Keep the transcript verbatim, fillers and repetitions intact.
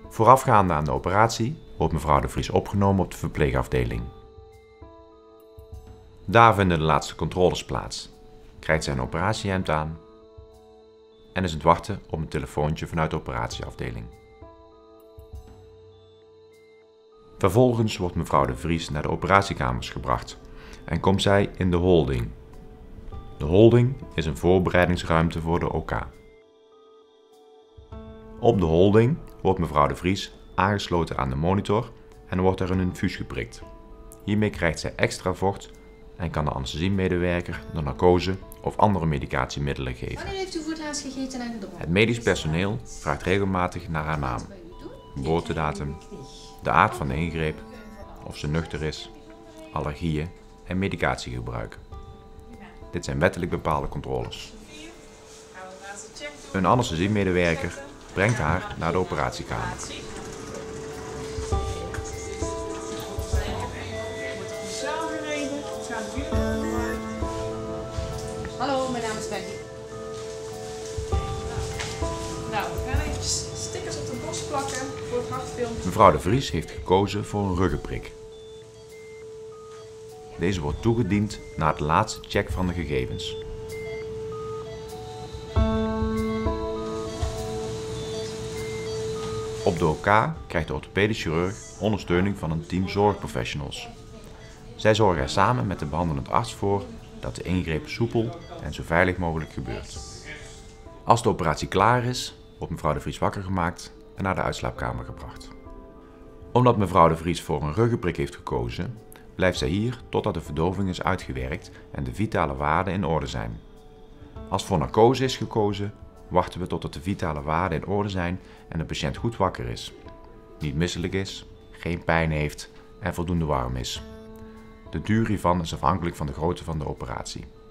Voorafgaande aan de operatie wordt mevrouw de Vries opgenomen op de verpleegafdeling. Daar vinden de laatste controles plaats, krijgt zij een operatiehemd aan en is het wachten op een telefoontje vanuit de operatieafdeling. Vervolgens wordt mevrouw de Vries naar de operatiekamers gebracht en komt zij in de holding. De holding is een voorbereidingsruimte voor de O K. Op de holding wordt mevrouw de Vries aangesloten aan de monitor en wordt er een infuus geprikt. Hiermee krijgt zij extra vocht en kan de anesthesiemedewerker de narcose of andere medicatiemiddelen geven. Wanneer heeft u voor het laatst gegeten en gedronken? Het medisch personeel vraagt regelmatig naar haar naam, geboortedatum, de aard van de ingreep, of ze nuchter is, allergieën en medicatiegebruik. Dit zijn wettelijk bepaalde controles. Een anesthesiemedewerker brengt haar naar de operatiekamer. Hallo, mijn naam is Becky. Nou, we gaan even stickers op de borst plakken voor het hartfilmpje. Mevrouw de Vries heeft gekozen voor een ruggenprik. Deze wordt toegediend na de laatste check van de gegevens. Op de O K krijgt de orthopedisch chirurg ondersteuning van een team zorgprofessionals. Zij zorgen er samen met de behandelend arts voor dat de ingreep soepel en zo veilig mogelijk gebeurt. Als de operatie klaar is, wordt mevrouw de Vries wakker gemaakt en naar de uitslaapkamer gebracht. Omdat mevrouw de Vries voor een ruggenprik heeft gekozen, blijft zij hier totdat de verdoving is uitgewerkt en de vitale waarden in orde zijn. Als voor narcose is gekozen, wachten we totdat de vitale waarden in orde zijn en de patiënt goed wakker is, niet misselijk is, geen pijn heeft en voldoende warm is. De duur hiervan is afhankelijk van de grootte van de operatie.